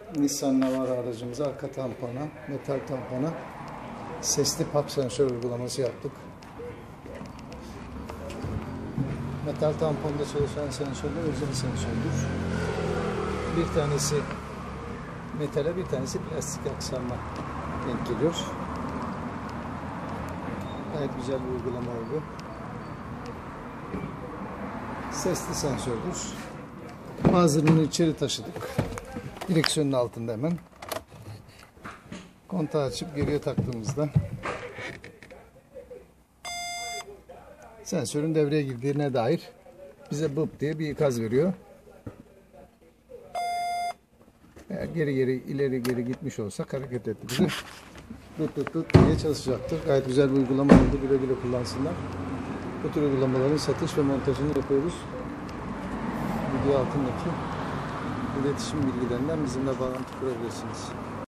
Nissan Navara aracımıza arka tampona, metal tampona sesli PAP sensör uygulaması yaptık. Metal tamponda çalışan sensörler özel sensördür. Bir tanesi metale, bir tanesi plastik aksamına denk geliyor. Gayet güzel bir uygulama oldu. Sesli sensördür. Bazılarını içeri taşıdık. Direksiyonun altında hemen. Kontağı açıp geriye taktığımızda sensörün devreye girdiğine dair bize bıp diye bir ikaz veriyor. Eğer ileri geri gitmiş olsak hareket etti bizi. Tut diye çalışacaktır. Gayet güzel bir uygulama oldu. Güle güle kullansınlar. Bu tür uygulamaların satış ve montajını yapıyoruz. Video altındaki iletişim bilgilerinden bizimle bağlantı kurabilirsiniz.